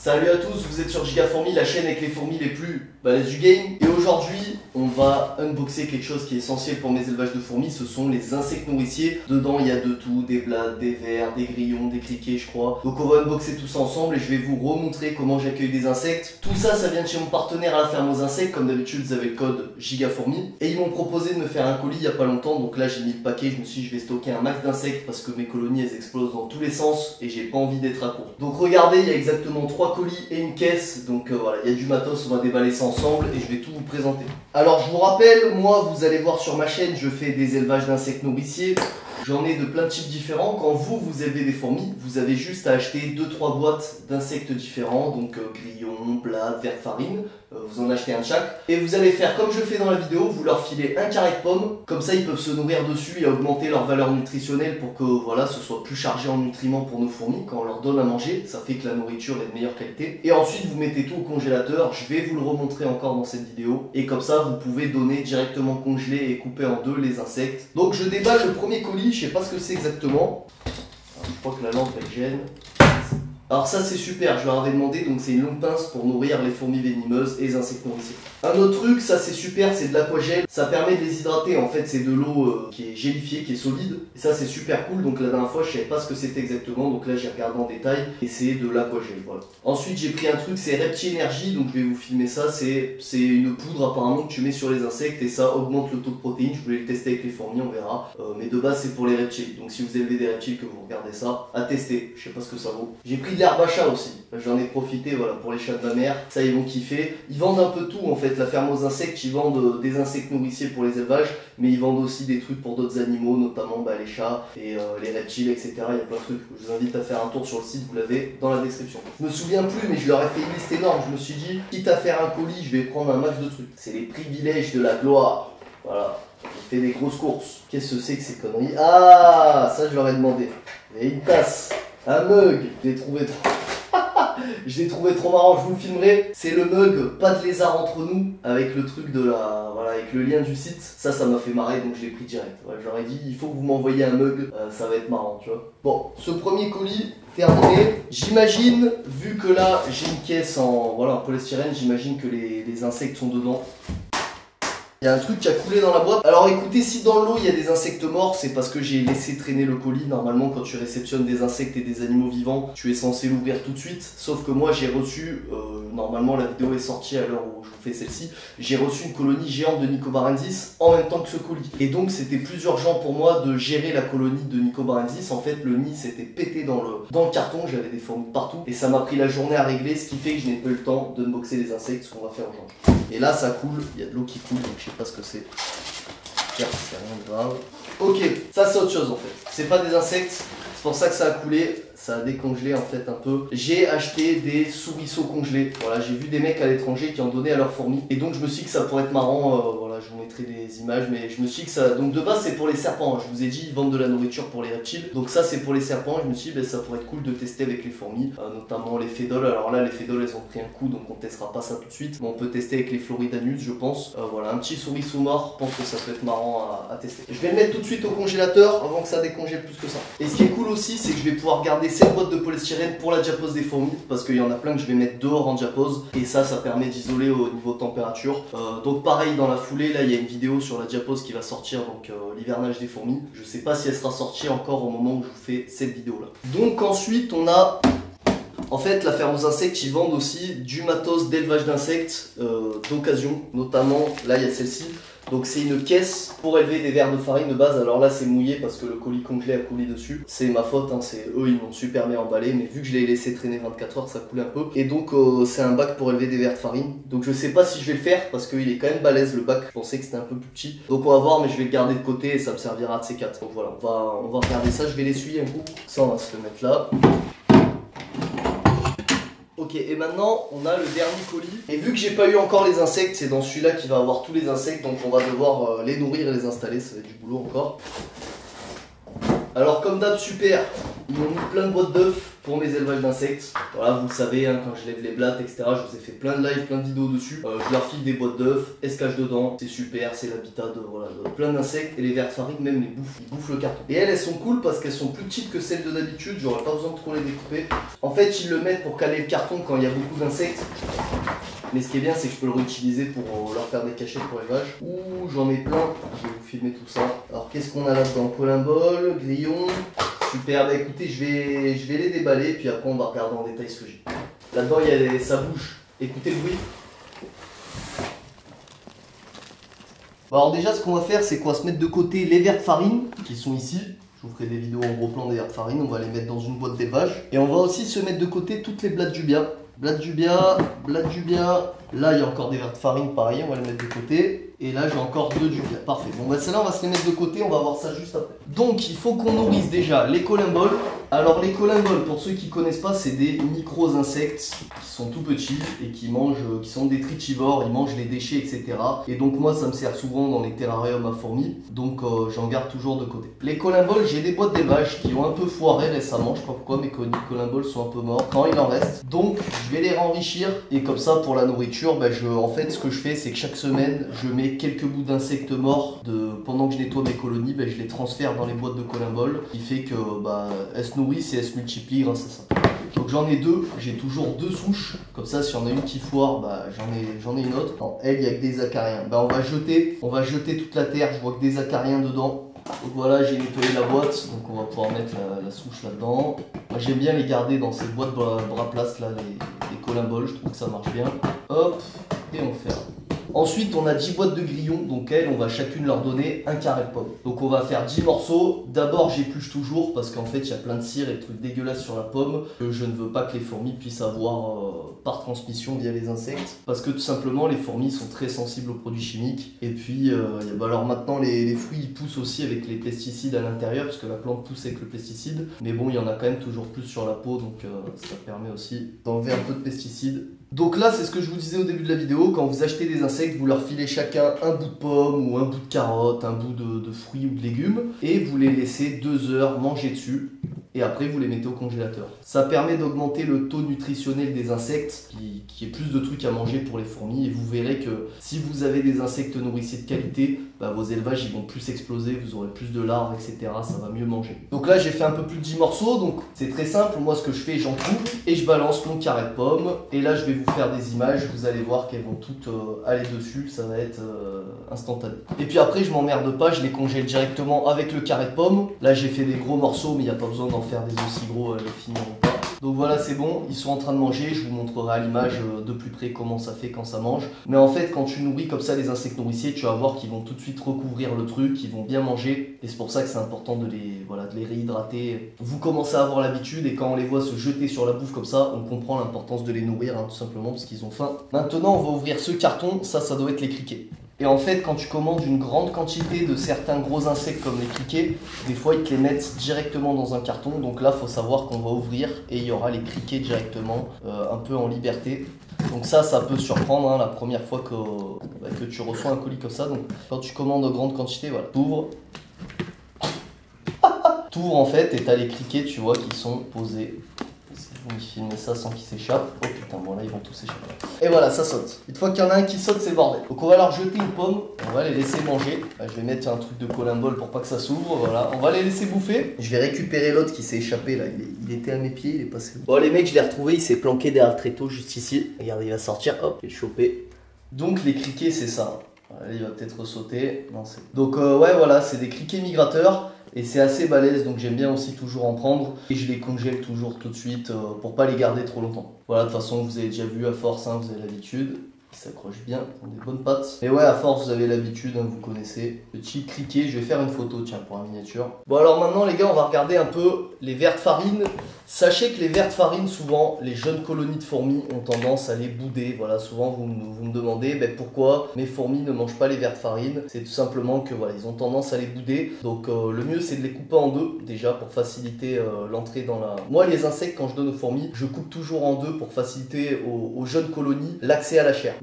Salut à tous, vous êtes sur Gigafourmi, la chaîne avec les fourmis les plus balèzes du game. Et aujourd'hui, on va unboxer quelque chose qui est essentiel pour mes élevages de fourmis, ce sont les insectes nourriciers. Dedans, il y a de tout, des blattes, des vers, des grillons, des criquets, je crois. Donc on va unboxer tout ça ensemble et je vais vous remontrer comment j'accueille des insectes. Tout ça, ça vient de chez mon partenaire à la ferme aux insectes. Comme d'habitude, vous avez le code Gigafourmi. Et ils m'ont proposé de me faire un colis il y a pas longtemps. Donc là, j'ai mis le paquet, je me suis dit, je vais stocker un max d'insectes parce que mes colonies, elles explosent dans tous les sens et j'ai pas envie d'être à court. Donc regardez, il y a exactement 3 colis et une caisse. Donc voilà, il y a du matos, on va déballer ça ensemble et je vais tout vous présenter. Alors je vous rappelle, moi, vous allez voir sur ma chaîne, je fais des élevages d'insectes nourriciers. J'en ai de plein de types différents. Quand vous élevez des fourmis, vous avez juste à acheter 2-3 boîtes d'insectes différents, donc grillons, blattes, vers de farine. Vous en achetez un de chaque. Et vous allez faire comme je fais dans la vidéo, vous leur filez un carré de pommes. Comme ça, ils peuvent se nourrir dessus et augmenter leur valeur nutritionnelle pour que voilà, ce soit plus chargé en nutriments pour nos fourmis. Quand on leur donne à manger, ça fait que la nourriture est de meilleure qualité. Et ensuite, vous mettez tout au congélateur. Je vais vous le remontrer encore dans cette vidéo. Et comme ça, vous pouvez donner directement congelé et couper en deux les insectes. Donc je déballe le premier colis. Je sais pas ce que c'est exactement. Alors, je crois que la lampe elle gêne. Alors ça c'est super, je leur avais demandé, donc c'est une longue pince pour nourrir les fourmis venimeuses et les insectes nourriciers. Un autre truc, ça c'est super, c'est de l'aquagel, ça permet de les hydrater, en fait c'est de l'eau qui est gélifiée, qui est solide, et ça c'est super cool, donc la dernière fois je savais pas ce que c'était exactement, donc là j'ai regardé en détail, et c'est de l'aquagel, voilà. Ensuite j'ai pris un truc, c'est Reptil Energy, donc je vais vous filmer ça, c'est une poudre apparemment que tu mets sur les insectes, et ça augmente le taux de protéines, je voulais le tester avec les fourmis, on verra, mais de base c'est pour les reptiles, donc si vous élevez des reptiles que vous regardez ça, à tester, je sais pas ce que ça vaut. J'ai pris de l'herbe à chat aussi, j'en ai profité voilà, pour les chats de ma mère, ça ils vont kiffer. Ils vendent un peu tout en fait, la ferme aux insectes, ils vendent des insectes nourriciers pour les élevages, mais ils vendent aussi des trucs pour d'autres animaux, notamment les chats et les reptiles, etc. Il y a plein de trucs, je vous invite à faire un tour sur le site, vous l'avez dans la description. Je me souviens plus, mais je leur ai fait une liste énorme, je me suis dit, quitte à faire un colis, je vais prendre un max de trucs. C'est les privilèges de la gloire, voilà. Je fais des grosses courses. Qu'est-ce que c'est que ces conneries? Ah, ça je leur ai demandé. Et une tasse, un mug, je l'ai trouvé trop... Je l'ai trouvé trop marrant, je vous le filmerai. C'est le mug pas de lézard entre nous, avec le truc de la... Voilà, avec le lien du site. Ça m'a fait marrer, donc je l'ai pris direct. Ouais, j'aurais dit, il faut que vous m'envoyiez un mug, ça va être marrant, tu vois. Bon, ce premier colis terminé. J'imagine, vu que là j'ai une caisse en polystyrène, j'imagine que les insectes sont dedans. Il y a un truc qui a coulé dans la boîte. Alors écoutez, si dans l'eau il y a des insectes morts, c'est parce que j'ai laissé traîner le colis. Normalement quand tu réceptionnes des insectes et des animaux vivants, tu es censé l'ouvrir tout de suite. Sauf que moi j'ai reçu, normalement la vidéo est sortie à l'heure où je vous fais celle-ci, j'ai reçu une colonie géante de Nicobarensis en même temps que ce colis. Et donc c'était plus urgent pour moi de gérer la colonie de Nicobarensis. En fait le nid s'était pété dans le carton, j'avais des fourmis partout. Et ça m'a pris la journée à régler, ce qui fait que je n'ai pas eu le temps d'unboxer les insectes, ce qu'on va faire aujourd'hui. Et là ça coule, il y a de l'eau qui coule, donc je sais pas ce que c'est. C'est rien de grave. Ok, ça c'est autre chose en fait. C'est pas des insectes, c'est pour ça que ça a coulé. Ça a décongelé en fait un peu. J'ai acheté des souriceaux congelés. Voilà, j'ai vu des mecs à l'étranger qui en donnaient à leurs fourmis. Et donc je me suis dit que ça pourrait être marrant. Voilà, je vous mettrai des images. Mais je me suis dit que ça... Donc de base c'est pour les serpents. Je vous ai dit, ils vendent de la nourriture pour les reptiles. Donc ça c'est pour les serpents. Je me suis dit, ça pourrait être cool de tester avec les fourmis. Notamment les fédoles. Alors là les fédoles elles ont pris un coup. Donc on testera pas ça tout de suite. Mais on peut tester avec les floridanus je pense. Voilà, un petit souriceau mort. Je pense que ça peut être marrant à tester. Je vais le mettre tout de suite au congélateur avant que ça décongèle plus que ça. Et ce qui est cool aussi c'est que je vais pouvoir garder cette boîte de polystyrène pour la diapose des fourmis parce qu'il y en a plein que je vais mettre dehors en diapose et ça permet d'isoler au niveau température. Donc pareil dans la foulée là il y a une vidéo sur la diapose qui va sortir, donc l'hivernage des fourmis. Je sais pas si elle sera sortie encore au moment où je vous fais cette vidéo là. Donc ensuite on a en fait la ferme aux insectes, ils vendent aussi du matos d'élevage d'insectes d'occasion, notamment là il y a celle-ci. Donc c'est une caisse pour élever des vers de farine de base. Alors là c'est mouillé parce que le colis congelé a coulé dessus. C'est ma faute, hein, c'est eux ils m'ont super bien emballé. Mais vu que je l'ai laissé traîner 24 heures ça coulait un peu. Et donc c'est un bac pour élever des vers de farine. Donc je sais pas si je vais le faire parce qu'il est quand même balèze le bac. Je pensais que c'était un peu plus petit. Donc on va voir, mais je vais le garder de côté et ça me servira de ces 4. Donc voilà, on va regarder ça, je vais l'essuyer un coup. Ça on va se le mettre là. Ok, et maintenant on a le dernier colis. Et vu que j'ai pas eu encore les insectes, c'est dans celui-là qu'il va avoir tous les insectes. Donc on va devoir les nourrir et les installer, ça va être du boulot encore. Alors comme d'hab, super, ils m'ont mis plein de boîtes d'œufs pour mes élevages d'insectes. Voilà, vous le savez, hein, quand je lève les blattes, etc., je vous ai fait plein de lives, plein de vidéos dessus. Je leur file des boîtes d'œufs, elles se cachent dedans, c'est super, c'est l'habitat de plein d'insectes. Et les vers de farine même les bouffent, ils bouffent le carton. Et elles sont cool parce qu'elles sont plus petites que celles de d'habitude, j'aurais pas besoin de trop les découper. En fait, ils le mettent pour caler le carton quand il y a beaucoup d'insectes. Mais ce qui est bien, c'est que je peux le réutiliser pour leur faire des cachettes pour les vaches. Ouh, j'en ai plein, je vais vous filmer tout ça. Alors qu'est-ce qu'on a là-dedans? Colimbole, grillon. Super, bah écoutez, je vais les déballer, puis après on va regarder en détail ce que j'ai. Là-dedans, il y a ça bouge. Écoutez le bruit. Bon, alors déjà, ce qu'on va faire, c'est qu'on va se mettre de côté les vers de farine, qui sont ici. Je vous ferai des vidéos en gros plan des vers de farine, on va les mettre dans une boîte d'élevage. Et on va aussi se mettre de côté toutes les blattes d'Ubia. Blattes d'Ubia, blattes d'Ubia. Là, il y a encore des vers de farine, pareil, on va les mettre de côté. Et là, j'ai encore deux d'Ubia. Parfait. Bon, bah celle-là, on va se les mettre de côté, on va voir ça juste après. Donc, il faut qu'on nourrisse déjà les colimboles. Alors, les colimboles, pour ceux qui ne connaissent pas, c'est des micros insectes qui sont tout petits et qui mangent, qui sont détritivores, ils mangent les déchets, etc. Et donc, moi, ça me sert souvent dans les terrariums à fourmis. Donc, j'en garde toujours de côté. Les colimboles, j'ai des boîtes d'élevage qui ont un peu foiré récemment. Je sais pas pourquoi, mes colimboles sont un peu morts. Quand il en reste. Donc, je vais les renrichir. Et comme ça, pour la nourriture, bah, en fait, ce que je fais, c'est que chaque semaine, je mets quelques bouts d'insectes morts pendant que je nettoie mes colonies, bah, je les transfère dans les boîtes de colimboles, qui fait que bah, elles se nourrissent et elles se multiplient grâce à ça. Donc j'en ai deux, j'ai toujours deux souches, comme ça si y en a une qui foire, bah, j'en ai une autre. Non, elle, il n'y a que des acariens. Bah, on va jeter toute la terre, je vois que des acariens dedans. Donc voilà, j'ai nettoyé la boîte, donc on va pouvoir mettre la souche là-dedans. Moi j'aime bien les garder dans ces boîtes bras place là, les colimboles, je trouve que ça marche bien. Hop, et on ferme. Ensuite, on a 10 boîtes de grillons, donc elles, on va chacune leur donner un carré de pomme. Donc on va faire 10 morceaux. D'abord, j'épluche toujours parce qu'en fait, il y a plein de cire et de trucs dégueulasses sur la pomme que je ne veux pas que les fourmis puissent avoir par transmission via les insectes. Parce que tout simplement, les fourmis sont très sensibles aux produits chimiques. Et puis, alors maintenant, les fruits ils poussent aussi avec les pesticides à l'intérieur parce que la plante pousse avec le pesticide. Mais bon, il y en a quand même toujours plus sur la peau, donc ça permet aussi d'enlever un peu de pesticides. Donc là, c'est ce que je vous disais au début de la vidéo, quand vous achetez des insectes, vous leur filez chacun un bout de pomme ou un bout de carotte, un bout de fruits ou de légumes, et vous les laissez 2 heures manger dessus, et après vous les mettez au congélateur. Ça permet d'augmenter le taux nutritionnel des insectes, qui est plus de trucs à manger pour les fourmis, et vous verrez que si vous avez des insectes nourriciers de qualité, bah, vos élevages ils vont plus exploser, vous aurez plus de larves, etc. Ça va mieux manger. Donc là, j'ai fait un peu plus de 10 morceaux, donc c'est très simple. Moi, ce que je fais, j'en coupe, et je balance mon carré de pomme, et là, je vais vous faire des images, vous allez voir qu'elles vont toutes aller dessus, ça va être instantané. Et puis après, je m'emmerde pas, je les congèle directement avec le carré de pomme. Là, j'ai fait des gros morceaux, mais il n'y a pas besoin d'en faire des aussi gros, les finiront pas. Donc voilà, c'est bon, ils sont en train de manger, je vous montrerai à l'image de plus près comment ça fait quand ça mange. Mais en fait, quand tu nourris comme ça les insectes nourriciers, tu vas voir qu'ils vont tout de suite recouvrir le truc, ils vont bien manger. Et c'est pour ça que c'est important de les réhydrater. Vous commencez à avoir l'habitude et quand on les voit se jeter sur la bouffe comme ça, on comprend l'importance de les nourrir, hein, tout simplement parce qu'ils ont faim. Maintenant, on va ouvrir ce carton, ça doit être les criquets. Et en fait, quand tu commandes une grande quantité de certains gros insectes comme les criquets, des fois ils te les mettent directement dans un carton. Donc là, il faut savoir qu'on va ouvrir et il y aura les criquets directement, un peu en liberté. Donc ça peut surprendre hein, la première fois que tu reçois un colis comme ça. Donc quand tu commandes en grande quantité, voilà, t'ouvres. T'ouvres en fait et t'as les criquets, tu vois, qui sont posés. Vous filmez ça sans qu'ils s'échappent. Oh putain, bon là ils vont tous s'échapper. Et voilà, ça saute. Une fois qu'il y en a un qui saute, c'est le bordel. Donc on va leur jeter une pomme, on va les laisser manger. Là, je vais mettre un truc de colimbole pour pas que ça s'ouvre, voilà. On va les laisser bouffer. Je vais récupérer l'autre qui s'est échappé là, il était à mes pieds, il est passé. Bon les mecs, je l'ai retrouvé, il s'est planqué derrière le tréteau juste ici. Regardez, il va sortir, hop, je vais le choper. Donc les criquets, c'est ça. Voilà, il va peut-être sauter. Non, donc ouais, voilà, c'est des criquets migrateurs. Et c'est assez balèze, donc j'aime bien aussi toujours en prendre. Et je les congèle toujours tout de suite pour pas les garder trop longtemps. Voilà, de toute façon, vous avez déjà vu à force, hein, vous avez l'habitude. Ils s'accrochent bien, ils ont des bonnes pattes. Et ouais, à force, vous avez l'habitude, hein, vous connaissez. Petit criquet, je vais faire une photo, tiens, pour la miniature. Bon, alors maintenant, les gars, on va regarder un peu les vers de farine. Sachez que les vers de farine, souvent, les jeunes colonies de fourmis ont tendance à les bouder. Voilà, souvent, vous me demandez pourquoi mes fourmis ne mangent pas les vers de farine. C'est tout simplement que voilà, ils ont tendance à les bouder. Donc, le mieux, c'est de les couper en deux, déjà, pour faciliter l'entrée dans la... Moi, les insectes, quand je donne aux fourmis, je coupe toujours en deux pour faciliter aux jeunes colonies l'accès à la chair.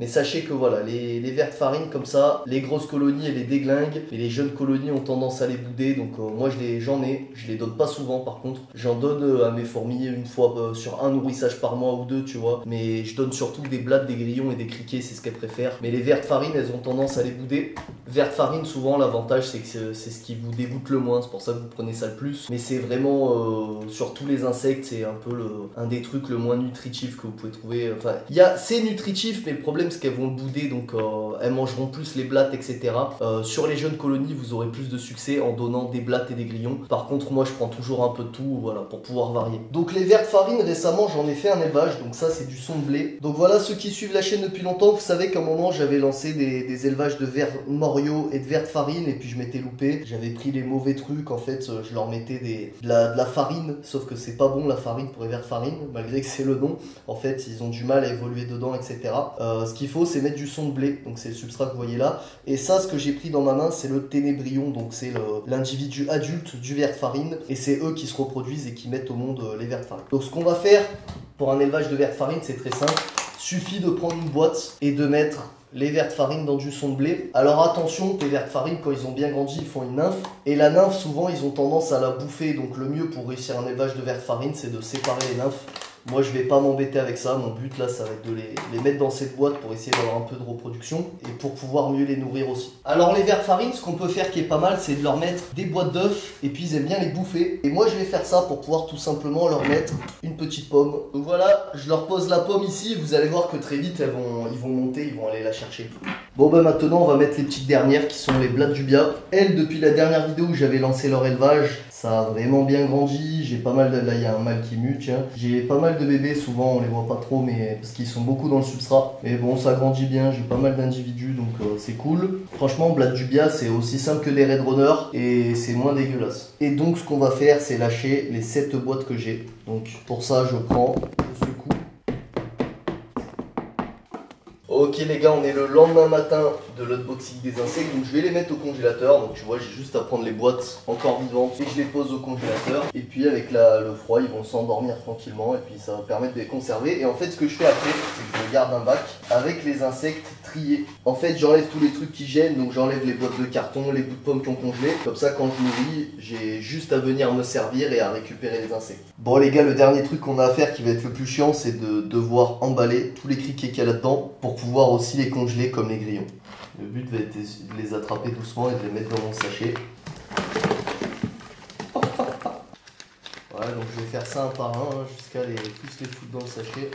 Mais sachez que voilà, les vers de farine comme ça, les grosses colonies elles les déglinguent et les jeunes colonies ont tendance à les bouder. Donc moi j'en ai, je les donne pas souvent par contre. J'en donne à mes fourmis une fois sur un nourrissage par mois ou deux, tu vois. Mais je donne surtout des blattes, des grillons et des criquets, c'est ce qu'elles préfèrent. Mais les vers de farine, elles ont tendance à les bouder. Vers de farine, souvent l'avantage c'est que c'est ce qui vous dégoûte le moins, c'est pour ça que vous prenez ça le plus. Mais c'est vraiment sur tous les insectes, c'est un peu un des trucs le moins nutritif que vous pouvez trouver. Enfin, c'est nutritif, mais le problème c'est qu'elles vont le bouder, donc elles mangeront plus les blattes, etc. Sur les jeunes colonies, vous aurez plus de succès en donnant des blattes et des grillons. Par contre, moi je prends toujours un peu de tout, voilà, pour pouvoir varier. Donc les vers de farine, récemment j'en ai fait un élevage, donc ça c'est du son de blé. Donc voilà, ceux qui suivent la chaîne depuis longtemps, vous savez qu'à un moment j'avais lancé des élevages de vers Morio et de vers de farine, et puis je m'étais loupé. J'avais pris les mauvais trucs, en fait je leur mettais de la farine, sauf que c'est pas bon la farine pour les vers de farine, malgré que c'est le nom. En fait ils ont du mal à évoluer dedans, etc. Ce qu'il faut c'est mettre du son de blé, donc c'est le substrat que vous voyez là. Et ça, ce que j'ai pris dans ma main, c'est le ténébrion, donc c'est l'individu adulte du ver de farine, et c'est eux qui se reproduisent et qui mettent au monde les vers de farine. Donc ce qu'on va faire pour un élevage de vers de farine, c'est très simple. Suffit de prendre une boîte et de mettre les vers de farine dans du son de blé. Alors attention, les vers de farine, quand ils ont bien grandi, ils font une nymphe. Et la nymphe, souvent, ils ont tendance à la bouffer. Donc le mieux pour réussir un élevage de vers de farine, c'est de séparer les nymphes. Moi je vais pas m'embêter avec ça, mon but là ça va être de les mettre dans cette boîte pour essayer d'avoir un peu de reproduction et pour pouvoir mieux les nourrir aussi. Alors les vers de farine, ce qu'on peut faire qui est pas mal, c'est de leur mettre des boîtes d'œufs et puis ils aiment bien les bouffer. Et moi je vais faire ça pour pouvoir tout simplement leur mettre une petite pomme. Donc voilà, je leur pose la pomme ici et vous allez voir que très vite ils vont monter, ils vont aller la chercher. Bon bah maintenant on va mettre les petites dernières qui sont les blattes du bia. Elles, depuis la dernière vidéo où j'avais lancé leur élevage, ça a vraiment bien grandi. J'ai pas mal de... Là il y a un mâle qui mue, tiens. J'ai pas mal de bébés, souvent on les voit pas trop mais parce qu'ils sont beaucoup dans le substrat. Mais bon, ça grandit bien, j'ai pas mal d'individus donc c'est cool. Franchement, blattes du bia c'est aussi simple que des Red Runner et c'est moins dégueulasse. Et donc ce qu'on va faire c'est lâcher les 7 boîtes que j'ai. Donc pour ça je prends, je secoue. Ok les gars, on est le lendemain matin de l'unboxing des insectes, donc je vais les mettre au congélateur. Donc tu vois, j'ai juste à prendre les boîtes encore vivantes et je les pose au congélateur. Et puis avec le froid, ils vont s'endormir tranquillement et puis ça va permettre de les conserver. Et en fait ce que je fais après, c'est que je garde un bac avec les insectes triés. En fait j'enlève tous les trucs qui gênent, donc j'enlève les boîtes de carton, les bouts de pommes qui ont congelé. Comme ça quand je nourris, j'ai juste à venir me servir et à récupérer les insectes. Bon les gars, le dernier truc qu'on a à faire qui va être le plus chiant, c'est de devoir emballer tous les criquets qu'il y a là-dedans pour pouvoir aussi les congeler comme les grillons. Le but va être de les attraper doucement et de les mettre dans mon sachet. Voilà, donc je vais faire ça un par un jusqu'à tous les foutre dans le sachet.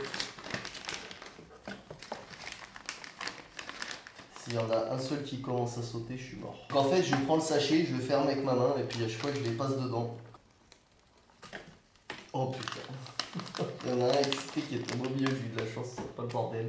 S'il y en a un seul qui commence à sauter, je suis mort. Donc en fait, je prends le sachet, je le ferme avec ma main et puis à chaque fois que je les passe dedans. Oh putain. Il y en a un excité qui est tombé au milieu, j'ai eu de la chance, c'est pas le bordel.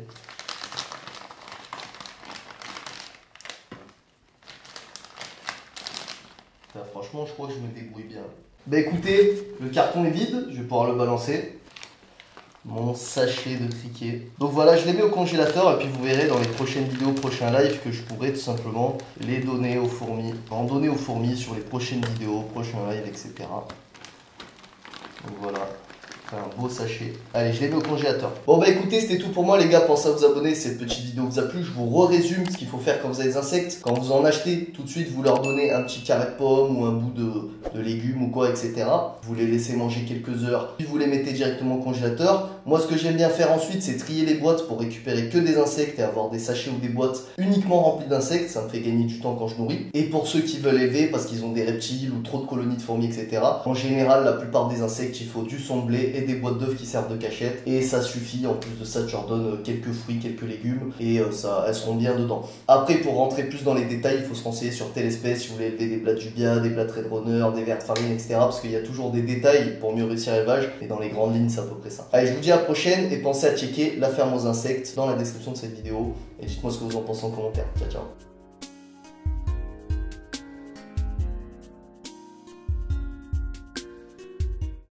Enfin, franchement, je crois que je me débrouille bien. Bah écoutez, le carton est vide, je vais pouvoir le balancer. Mon sachet de criquet. Donc voilà, je les mets au congélateur et puis vous verrez dans les prochaines vidéos, prochains lives que je pourrai tout simplement les donner aux fourmis. En donner aux fourmis sur les prochaines vidéos, prochains lives, etc. Donc voilà. Un beau sachet. Allez, je les mets au congélateur. Bon bah écoutez, c'était tout pour moi les gars. Pensez à vous abonner si cette petite vidéo vous a plu. Je vous résume ce qu'il faut faire quand vous avez des insectes. Quand vous en achetez, tout de suite vous leur donnez un petit carré de pomme ou un bout de légumes ou quoi, etc. Vous les laissez manger quelques heures, puis vous les mettez directement au congélateur. Moi ce que j'aime bien faire ensuite, c'est trier les boîtes pour récupérer que des insectes et avoir des sachets ou des boîtes uniquement remplies d'insectes. Ça me fait gagner du temps quand je nourris. Et pour ceux qui veulent élever parce qu'ils ont des reptiles ou trop de colonies de fourmis, etc. En général, la plupart des insectes, il faut du son de blé et des boîtes d'œufs qui servent de cachette et ça suffit. En plus de ça, tu leur donnes quelques fruits, quelques légumes et elles seront bien dedans. Après, pour rentrer plus dans les détails, il faut se renseigner sur telle espèce si vous voulez élever des blattes du bia, des blattes Red Runner, des vers de farine, etc. Parce qu'il y a toujours des détails pour mieux réussir l'élevage et dans les grandes lignes, c'est à peu près ça. Allez, je vous dis à la prochaine et pensez à checker la ferme aux insectes dans la description de cette vidéo et dites-moi ce que vous en pensez en commentaire. Ciao, ciao.